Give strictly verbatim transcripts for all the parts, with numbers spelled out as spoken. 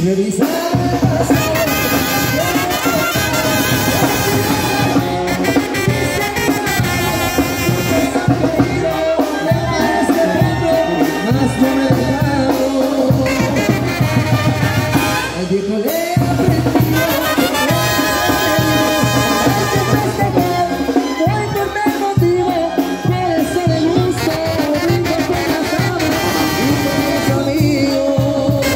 revisar el pasado. Más no me he dejado. Al viejo le he aprendido. Voy por tal motivo, por eso le gusto. Brinco con la cama y con los amigos.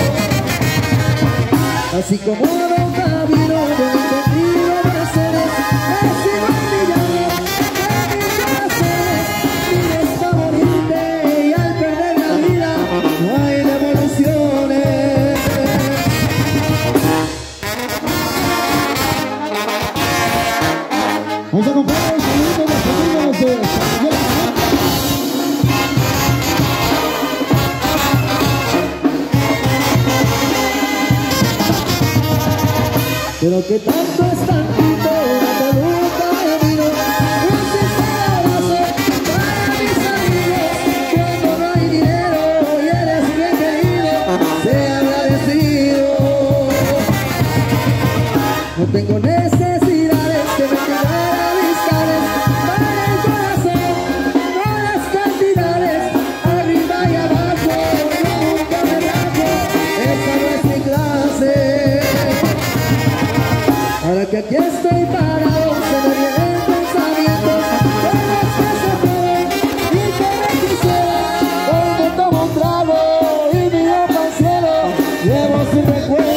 Así como un camino de entendido placeres, me sigo olvidando de mis corazones. Vives pa' morirte y al perder la vida no hay devoluciones. Vamos a comprar el saludo de los amigos de San Miguel. Pero que tanto es tantito, la nunca me miro. Un sincero abrazo para mis amigos. Cuando no hay dinero y eres bien querido, sé agradecido. No tengo necesidades que me quieran amistades. Para el corazón, no las cantidades. Arriba y abajo, yo nunca me rajo. Esa no es mi clase. Ahora que aquí estoy parado, se me vienen pensamientos de los que se fueron y que me quisieron. Hoy me tomo un trago y miro para el cielo, llevo sin recuerdo.